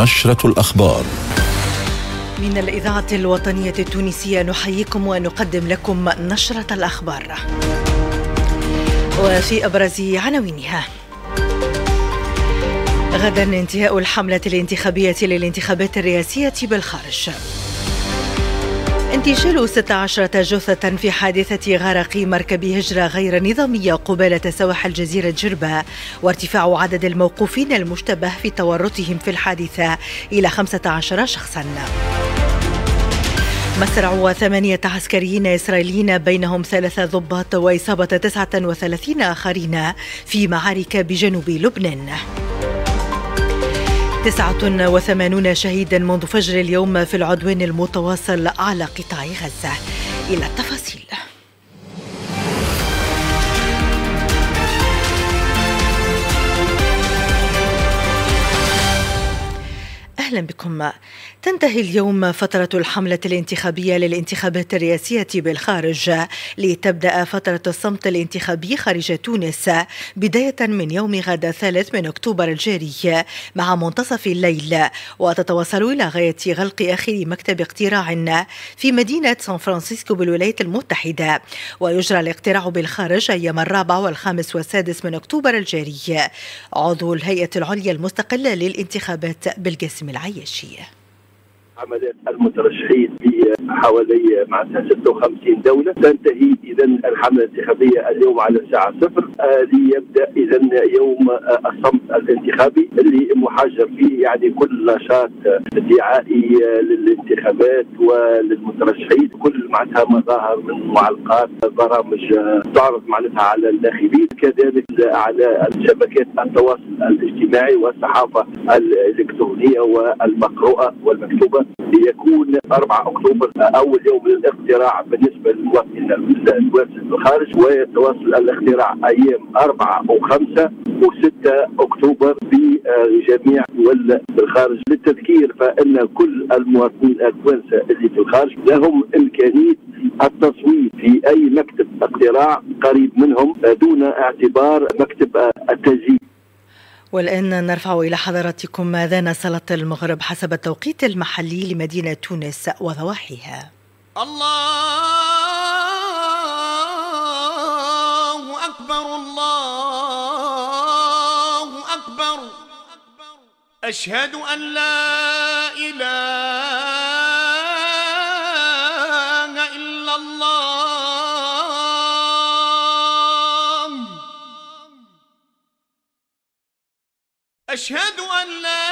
نشرة الأخبار من الإذاعة الوطنية التونسية نحييكم ونقدم لكم نشرة الأخبار، وفي أبرز عناوينها: غدا انتهاء الحملة الانتخابية للانتخابات الرئاسية بالخارج، انتشال 16 جثة في حادثة غرق مركب هجرة غير نظامية قبالة سواحل جزيرة جربة، وارتفاع عدد الموقوفين المشتبه في تورطهم في الحادثة إلى 15 شخصاً. مسرع 8 عسكريين إسرائيليين بينهم 3 ضباط وإصابة 39 آخرين في معارك بجنوب لبنان. 89 شهيدا منذ فجر اليوم في العدوان المتواصل على قطاع غزة. إلى التفاصيل. أهلا بكم. تنتهي اليوم فترة الحملة الانتخابية للانتخابات الرئاسية بالخارج، لتبدأ فترة الصمت الانتخابي خارج تونس بداية من يوم غد 3 من أكتوبر الجاري مع منتصف الليل، وتتواصل إلى غاية غلق آخر مكتب اقتراع في مدينة سان فرانسيسكو بالولايات المتحدة، ويجرى الاقتراع بالخارج أيام 4 و5 و6 من أكتوبر الجاري. عضو الهيئة العليا المستقلة للانتخابات بالقاسم العياشي: عمليات المترشحين في حوالي 56 دولة. تنتهي إذا الحملة الانتخابية اليوم على الساعة 0 ليبدأ إذا يوم الصمت الانتخابي اللي محجر فيه يعني كل نشاط دعائي للانتخابات وللمترشحين، كل معناتها مظاهر من معلقات برامج تعرض معناتها على الناخبين، كذلك على شبكات التواصل الاجتماعي والصحافة الإلكترونية والمقروءة والمكتوبة، ليكون 4 أكتوبر أول يوم للاقتراع بالنسبة للمواطنين التوانسة بالخارج، ويتواصل الاقتراع أيام 4 و5 و6 أكتوبر في جميع دول بالخارج. للتذكير فإن كل المواطنين التوانسة اللي في الخارج لهم إمكانية التصويت في أي مكتب اقتراع قريب منهم دون اعتبار مكتب التسجيل. والآن نرفع إلى حضراتكم أذان صلاة المغرب حسب التوقيت المحلي لمدينة تونس وضواحيها. الله أكبر، الله أكبر، أشهد أن لا إله إلا الله، أشهد أن لا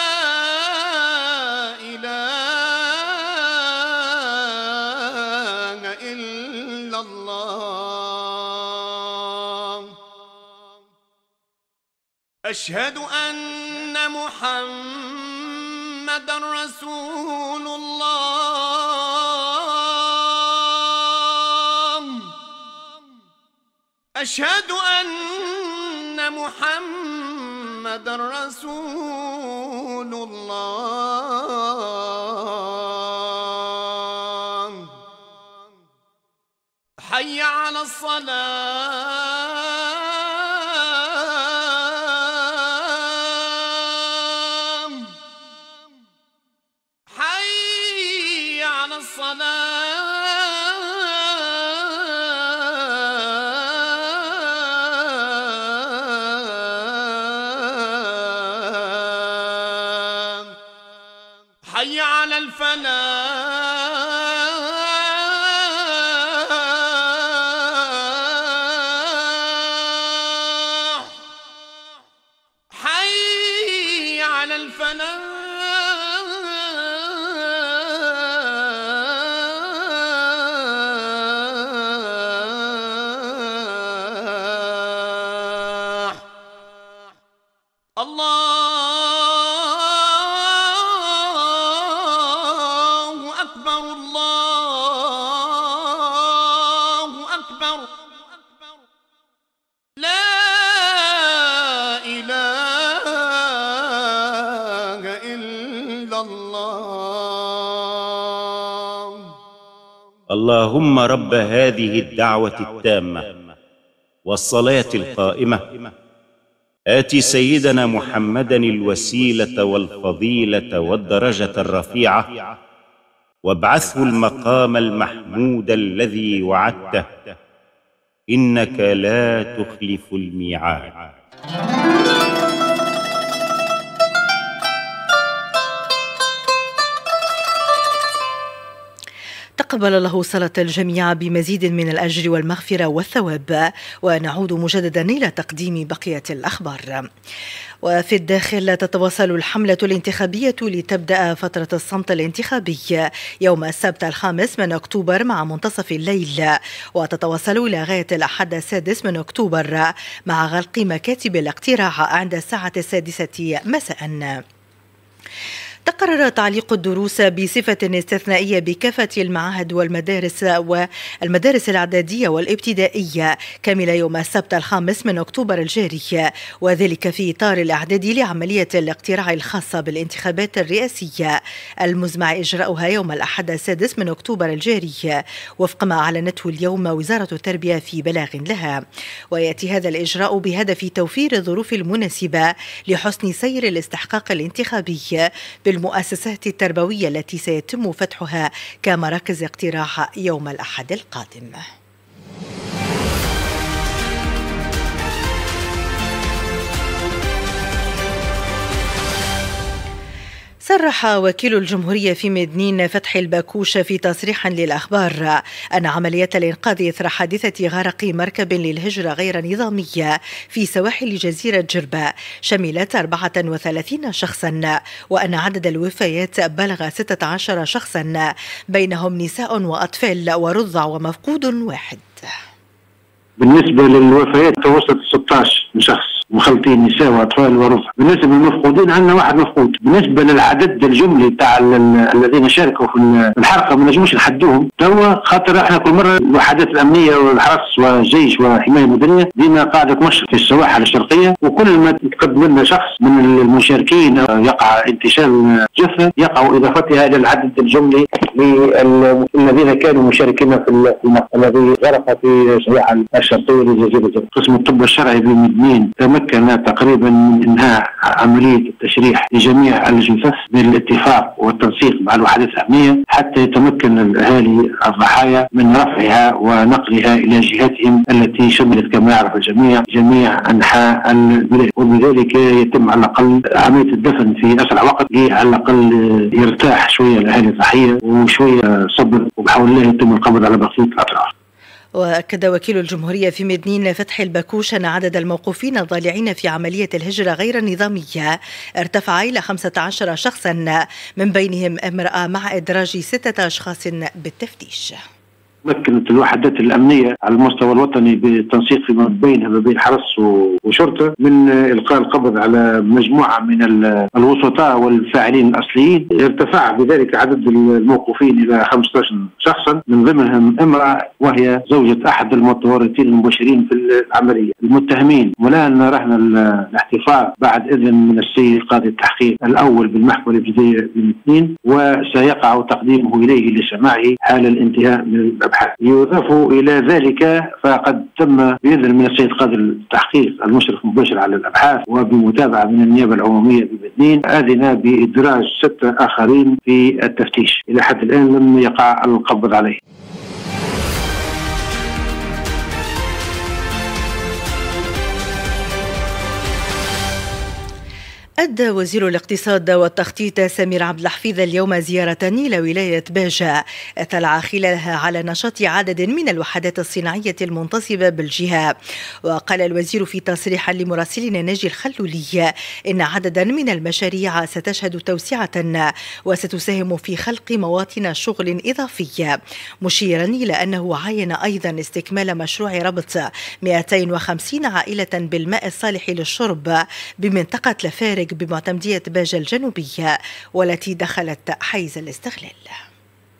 إله إلا الله، أشهد أن محمد رسول الله، أشهد أن محمد رسول الله. حي على الصلاة، حي على الصلاة. حي على الفلاح، حي على الفلاح. الله أكبر، الله أكبر، لا إله إلا الله. اللهم رب هذه الدعوة التامة والصلاة القائمة آت سيدنا محمدا الوسيلة والفضيلة والدرجة الرفيعة وابعثه المقام المحمود الذي وعدته إنك لا تخلف الميعاد. تقبل الله صلاة الجميع بمزيد من الأجر والمغفرة والثواب. ونعود مجددا إلى تقديم بقية الأخبار. وفي الداخل تتواصل الحملة الانتخابية لتبدأ فترة الصمت الانتخابي يوم السبت 5 من أكتوبر مع منتصف الليل، وتتواصل إلى غاية الأحد 6 من أكتوبر مع غلق مكاتب الاقتراع عند الساعة 6 مساء. تقرر تعليق الدروس بصفة استثنائية بكافة المعاهد والمدارس الإعدادية والابتدائية كامل يوم السبت 5 من أكتوبر الجاري، وذلك في إطار الإعداد لعملية الاقتراع الخاصة بالانتخابات الرئاسية المزمع إجراؤها يوم الأحد 6 من أكتوبر الجاري وفق ما أعلنته اليوم وزارة التربية في بلاغ لها. ويأتي هذا الإجراء بهدف توفير الظروف المناسبة لحسن سير الاستحقاق الانتخابي بالمؤسسات التربوية التي سيتم فتحها كمراكز اقتراع يوم الأحد القادم. صرح وكيل الجمهورية في مدنين فتحي الباكوش في تصريح للأخبار أن عملية الإنقاذ إثر حادثة غرق مركب للهجرة غير نظامية في سواحل جزيرة جربة شملت 34 شخصا، وأن عدد الوفيات بلغ 16 شخصا بينهم نساء وأطفال ورضع ومفقود واحد. بالنسبة للوفيات توصلت 16 شخص مخلطين نساء واطفال ورضع. بالنسبه للمفقودين عندنا واحد مفقود. بالنسبه للعدد الجملي تاع الذين شاركوا في الحرقه ما نجموش نحدوهم توا، خاطر احنا كل مره الوحدات الامنيه والحرس والجيش والحمايه المدنيه دينا قاعده تمشي في السواحل الشرقيه، وكل ما تقدم لنا شخص من المشاركين يقع انتشال جثه يقع اضافتها الى العدد الجملي للذين كانوا مشاركين في المقتل الذي غرق في السواحل الشرقيه لجزيره. قسم الطب الشرعي بمدنين تمكن تقريبا من انهاء عمليه التشريح لجميع الجثث بالاتفاق والتنسيق مع الوحدات الامنيه حتى يتمكن الاهالي الضحايا من رفعها ونقلها الى جهاتهم التي شملت كما يعرف الجميع جميع انحاء البلاد، وبذلك يتم على الاقل عمليه الدفن في اسرع وقت على الاقل يرتاح شويه الاهالي الضحيه وشويه صبر، وبحول الله يتم القبض على بقيه الاطراف. وأكد وكيل الجمهورية في مدنين فتحي الباكوش أن عدد الموقوفين الضالعين في عملية الهجرة غير النظامية ارتفع إلى 15 شخصا، من بينهم امرأة مع إدراج 6 أشخاص بالتفتيش. تمكنت الوحدات الامنيه على المستوى الوطني بالتنسيق فيما بينها وبين حرس وشرطه من القاء القبض على مجموعه من الوسطاء والفاعلين الاصليين، ارتفع بذلك عدد الموقوفين الى 15 شخصا، من ضمنهم امراه وهي زوجة احد المتورطين المباشرين في العمليه. المتهمين والان رهن الاحتفاظ بعد اذن من السيد قاضي التحقيق الاول بالمحكمه الابتدائيه بمدنين، وسيقع تقديمه اليه لسماعه حال الانتهاء من الابحاث. يضاف الى ذلك فقد تم باذن من السيد قاضي التحقيق المشرف المباشر على الابحاث وبمتابعه من النيابه العموميه بمدنين اذن بادراج 6 اخرين في التفتيش. الى حد الان لم يقع القبض عليه. أدى وزير الاقتصاد والتخطيط سمير عبد الحفيظ اليوم زيارة إلى ولاية باجة اطلع خلالها على نشاط عدد من الوحدات الصناعية المنتصبة بالجهة. وقال الوزير في تصريح لمراسلنا ناجي الخلولي إن عددا من المشاريع ستشهد توسعة وستساهم في خلق مواطن شغل إضافية، مشيرا إلى أنه عاين أيضا استكمال مشروع ربط 250 عائلة بالماء الصالح للشرب بمنطقة لفارق بمعتمدية باجة الجنوبية والتي دخلت حيز الاستغلال.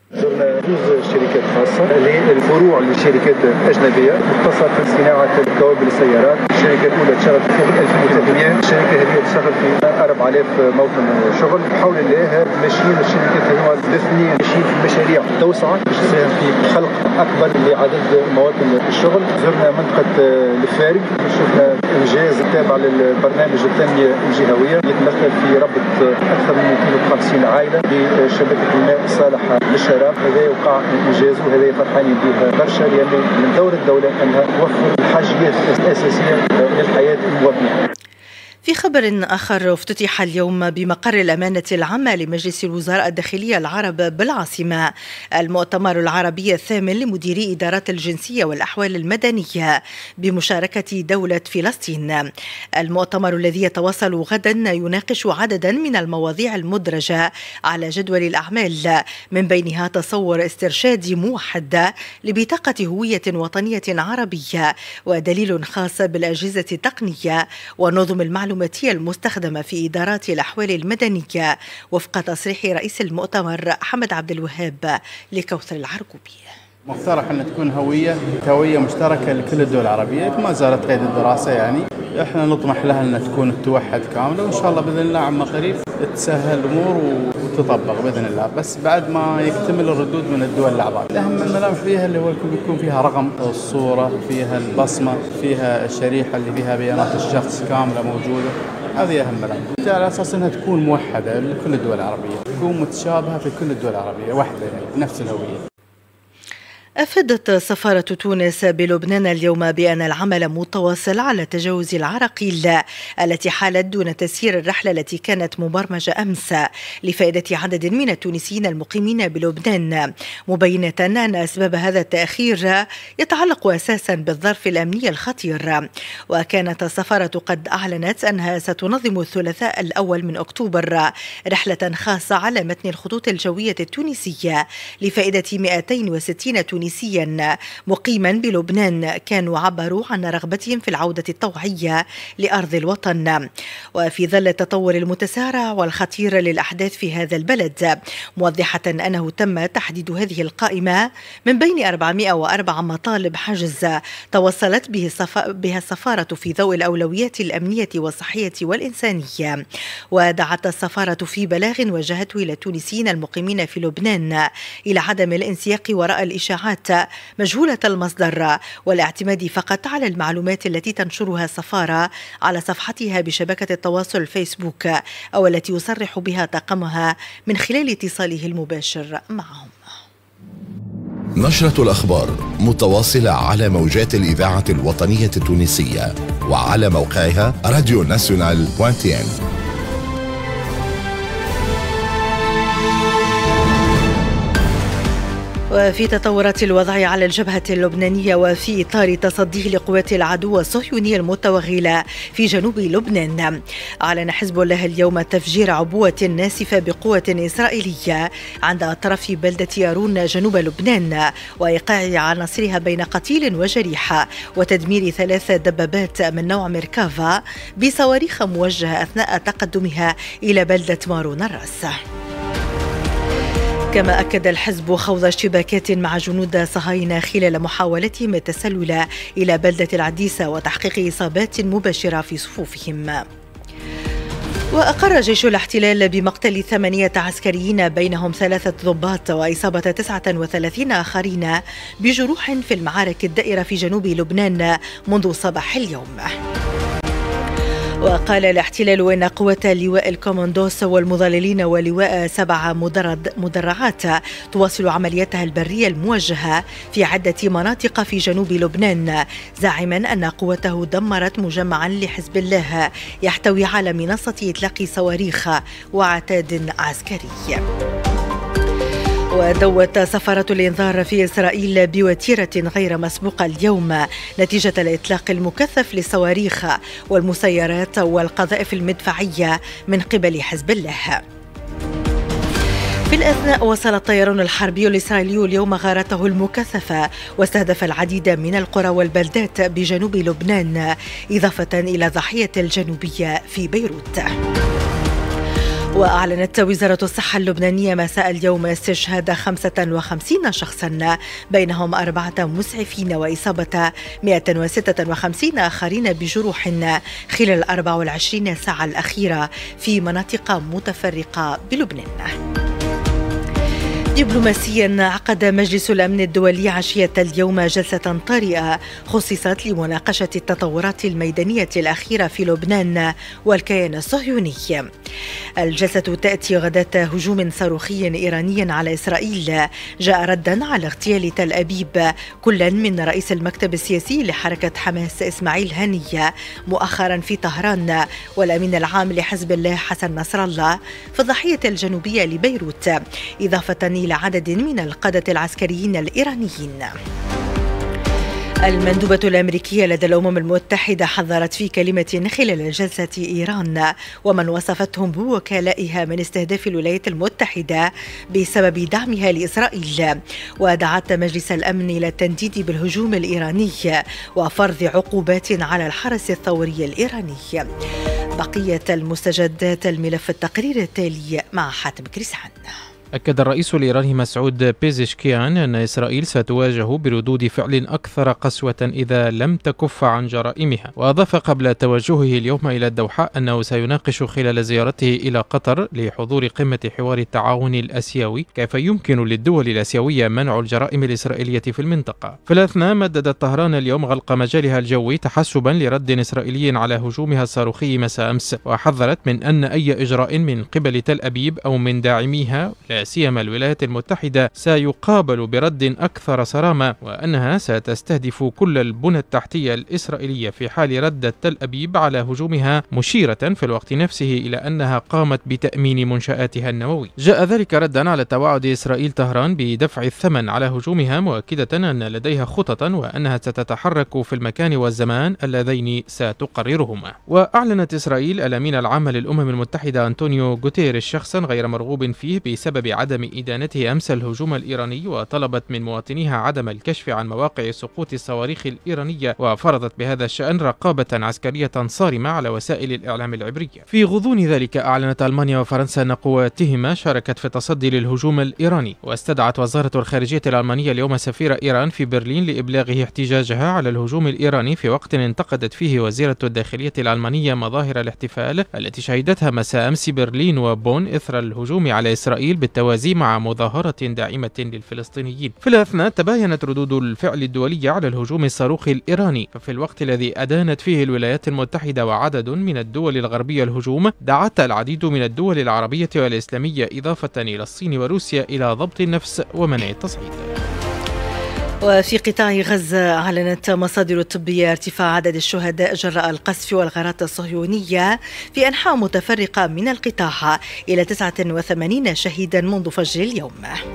زرنا جوز شركات خاصة الفروع للشركات الأجنبية مختصة في صناعة توابل السيارات. الشركة الأولى تشتغل في فوق 1300. الشركة هذه تشتغل في 4000 موطن شغل. بحول الله ماشيين الشركات هذوما الاثنين ماشيين في مشاريع توسعة باش تساهم في خلق أكبر لعدد مواطن الشغل. زرنا منطقة الفارق، شفنا إنجاز تابع للبرنامج التنمية الجهوية يتمثل في ربط أكثر من 250 عائلة بشبكة الماء الصالحة للشراب. هذا وقع إنجاز وهذا فرحانين به برشا، لأن من دور الدولة أنها توفر الحاجيات الأساسية للحياة المواطنين. في خبر آخر، افتتح اليوم بمقر الأمانة العامة لمجلس الوزراء الداخلية العرب بالعاصمة المؤتمر العربي الثامن لمديري إدارات الجنسية والأحوال المدنية بمشاركة دولة فلسطين. المؤتمر الذي يتواصل غدا يناقش عددا من المواضيع المدرجة على جدول الأعمال، من بينها تصور استرشادي موحد لبطاقة هوية وطنية عربية ودليل خاص بالأجهزة التقنية ونظم المعلوماتية المستخدمة في إدارات الأحوال المدنية، وفق تصريح رئيس المؤتمر حمد عبد الوهاب لكوثر العرقوبي. مقترح أن تكون هوية مشتركة لكل الدول العربية، ما زالت قيد الدراسة يعني. احنا نطمح لها أن تكون توحد كاملة، وإن شاء الله بإذن الله عما قريب تسهل الأمور وتطبق بإذن الله، بس بعد ما يكتمل الردود من الدول الأعضاء. الأهم الملامح فيها اللي هو يكون فيها رقم الصورة، فيها البصمة، فيها الشريحة اللي فيها بيانات الشخص كاملة موجودة. هذه أهم ملامح، على أساس أنها تكون موحدة لكل الدول العربية، تكون متشابهة في كل الدول العربية، واحدة يعني نفس الهوية. أفادت سفارة تونس بلبنان اليوم بأن العمل متواصل على تجاوز العراقيل التي حالت دون تسيير الرحلة التي كانت مبرمجة أمس لفائدة عدد من التونسيين المقيمين بلبنان، مبينة أن أسباب هذا التأخير يتعلق أساسا بالظرف الأمني الخطير. وكانت السفارة قد أعلنت أنها ستنظم الثلاثاء الأول من أكتوبر رحلة خاصة على متن الخطوط الجوية التونسية لفائدة 260 تونسيا مقيما بلبنان كانوا عبروا عن رغبتهم في العودة الطوعية لأرض الوطن. وفي ظل التطور المتسارع والخطير للأحداث في هذا البلد، موضحة أنه تم تحديد هذه القائمة من بين 404 مطالب حجز توصلت بها السفارة في ضوء الأولويات الأمنية والصحية والإنسانية. ودعت السفارة في بلاغ وجهته إلى التونسيين المقيمين في لبنان إلى عدم الانسياق وراء الإشاعات مجهولة المصدر، والاعتماد فقط على المعلومات التي تنشرها السفارة على صفحتها بشبكة التواصل الفيسبوك أو التي يصرح بها طاقمها من خلال اتصاله المباشر معهم. نشرة الأخبار متواصلة على موجات الإذاعة الوطنية التونسية وعلى موقعها radionational.tn. وفي تطورات الوضع على الجبهة اللبنانية وفي إطار تصديه لقوات العدو الصهيوني المتوغلة في جنوب لبنان، أعلن حزب الله اليوم تفجير عبوة ناسفة بقوة إسرائيلية عند أطراف بلدة يارون جنوب لبنان، وإيقاع عناصرها بين قتيل وجريح، وتدمير 3 دبابات من نوع ميركافا بصواريخ موجهة أثناء تقدمها إلى بلدة مارون الراس. كما أكد الحزب خوض اشتباكات مع جنود صهاينة خلال محاولتهم التسلل إلى بلدة العديسة وتحقيق إصابات مباشرة في صفوفهم. وأقر جيش الاحتلال بمقتل 8 عسكريين بينهم 3 ضباط وإصابة 39 آخرين بجروح في المعارك الدائرة في جنوب لبنان منذ صباح اليوم. وقال الاحتلال إن قوات لواء الكوماندوس والمظللين ولواء 7 مدرعات تواصل عملياتها البرية الموجهة في عدة مناطق في جنوب لبنان، زاعما أن قوته دمرت مجمعا لحزب الله يحتوي على منصة إطلاق صواريخ وعتاد عسكري. ودوت سفارة الإنذار في إسرائيل بوتيرة غير مسبوقة اليوم نتيجة الإطلاق المكثف للصواريخ والمسيرات والقذائف المدفعية من قبل حزب الله. في الأثناء وصل الطيران الحربي الإسرائيلي اليوم غارته المكثفة واستهدف العديد من القرى والبلدات بجنوب لبنان، إضافة إلى ضحية الجنوبية في بيروت. وأعلنت وزارة الصحة اللبنانية مساء اليوم استشهاد 55 شخصا، بينهم 4 مسعفين وإصابة 156 آخرين بجروح خلال 24 ساعة الأخيرة في مناطق متفرقة بلبنان. دبلوماسيا، عقد مجلس الأمن الدولي عشية اليوم جلسة طارئة خصصت لمناقشة التطورات الميدانية الأخيرة في لبنان والكيان الصهيوني. الجلسة تأتي غداة هجوم صاروخي إيراني على إسرائيل جاء ردا على اغتيال تل أبيب كلا من رئيس المكتب السياسي لحركة حماس إسماعيل هنية مؤخرا في طهران، والأمين العام لحزب الله حسن نصر الله في الضاحية الجنوبية لبيروت، إضافة إلى عدد من القادة العسكريين الإيرانيين. المندوبة الأمريكية لدى الأمم المتحدة حذرت في كلمة خلال جلسة إيران ومن وصفتهم بوكالائها من استهداف الولايات المتحدة بسبب دعمها لإسرائيل، ودعت مجلس الأمن إلى التنديد بالهجوم الإيراني وفرض عقوبات على الحرس الثوري الإيراني. بقية المستجدات الملف التقرير التالي مع حاتم كريسان. أكد الرئيس الإيراني مسعود بيزشكيان أن إسرائيل ستواجه بردود فعل أكثر قسوة إذا لم تكف عن جرائمها، وأضاف قبل توجهه اليوم إلى الدوحة أنه سيناقش خلال زيارته إلى قطر لحضور قمة حوار التعاون الآسيوي كيف يمكن للدول الآسيوية منع الجرائم الإسرائيلية في المنطقة. في الأثناء مددت طهران اليوم غلق مجالها الجوي تحسبا لرد إسرائيلي على هجومها الصاروخي مساء أمس، وحذرت من أن أي إجراء من قبل تل أبيب أو من داعميها لا سيما الولايات المتحدة سيقابل برد أكثر صرامة، وأنها ستستهدف كل البنى التحتية الإسرائيلية في حال ردت تل أبيب على هجومها، مشيرة في الوقت نفسه إلى أنها قامت بتأمين منشآتها النووي. جاء ذلك ردا على توعد إسرائيل طهران بدفع الثمن على هجومها، مؤكدة أن لديها خططا وأنها ستتحرك في المكان والزمان اللذين ستقررهما. وأعلنت إسرائيل الأمين العام للأمم المتحدة أنطونيو غوتيريش شخصا غير مرغوب فيه بسبب عدم إدانته أمس الهجوم الإيراني، وطلبت من مواطنيها عدم الكشف عن مواقع سقوط الصواريخ الإيرانية، وفرضت بهذا الشأن رقابة عسكرية صارمة على وسائل الإعلام العبرية. في غضون ذلك أعلنت ألمانيا وفرنسا أن قواتهما شاركت في التصدي للهجوم الإيراني، واستدعت وزارة الخارجية الألمانية اليوم سفير إيران في برلين لإبلاغه احتجاجها على الهجوم الإيراني في وقت انتقدت فيه وزيرة الداخلية الألمانية مظاهر الاحتفال التي شهدتها مساء أمس برلين وبون إثر الهجوم على إسرائيل بالتوازي مع مظاهرة داعمة للفلسطينيين. في الأثناء تباينت ردود الفعل الدولية على الهجوم الصاروخي الإيراني، ففي الوقت الذي أدانت فيه الولايات المتحدة وعدد من الدول الغربية الهجوم، دعت العديد من الدول العربية والإسلامية إضافة إلى الصين وروسيا إلى ضبط النفس ومنع التصعيد. وفي قطاع غزة أعلنت مصادر طبية ارتفاع عدد الشهداء جراء القصف والغارات الصهيونية في أنحاء متفرقة من القطاع إلى 89 شهيدا منذ فجر اليوم.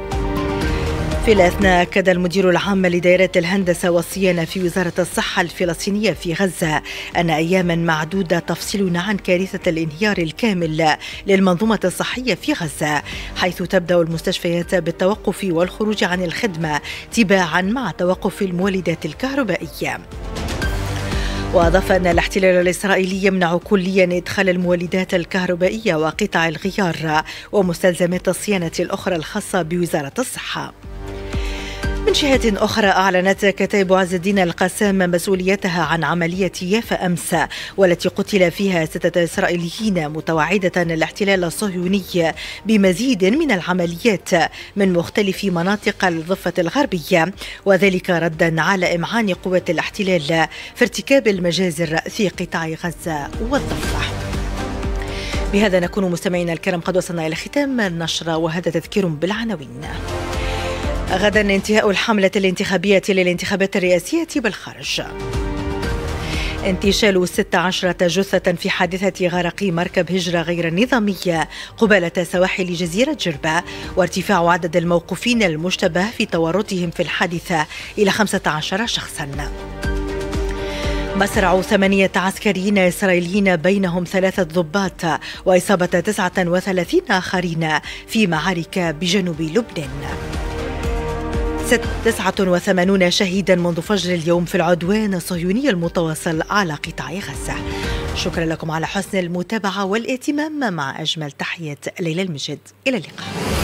في الأثناء أكد المدير العام لدائرة الهندسة والصيانة في وزارة الصحة الفلسطينية في غزة أن أياما معدودة تفصلنا عن كارثة الانهيار الكامل للمنظومة الصحية في غزة، حيث تبدأ المستشفيات بالتوقف والخروج عن الخدمة تباعا مع توقف المولدات الكهربائية. وأضاف أن الاحتلال الإسرائيلي يمنع كليا إدخال المولدات الكهربائية وقطع الغيار ومستلزمات الصيانة الأخرى الخاصة بوزارة الصحة. من جهة أخرى أعلنت كتائب عز الدين القسام مسؤوليتها عن عملية يافا أمس، والتي قتل فيها 6 إسرائيليين، متوعدة الاحتلال الصهيوني بمزيد من العمليات من مختلف مناطق الضفة الغربية، وذلك ردا على إمعان قوات الاحتلال في ارتكاب المجازر في قطاع غزة والضفة. بهذا نكون مستمعينا الكرام قد وصلنا إلى ختام النشرة، وهذا تذكير بالعناوين. غدا انتهاء الحملة الانتخابية للانتخابات الرئاسية بالخارج. انتشال 16 جثة في حادثة غرق مركب هجرة غير نظامية قبالة سواحل جزيرة جربة، وارتفاع عدد الموقوفين المشتبه في تورطهم في الحادثة إلى 15 شخصا. مسرع 8 عسكريين إسرائيليين بينهم 3 ضباط وإصابة 39 آخرين في معارك بجنوب لبنان. 89 شهيدا منذ فجر اليوم في العدوان الصهيوني المتواصل على قطاع غزة. شكرا لكم على حسن المتابعة والاهتمام. مع أجمل تحية ليلى المجد، إلى اللقاء.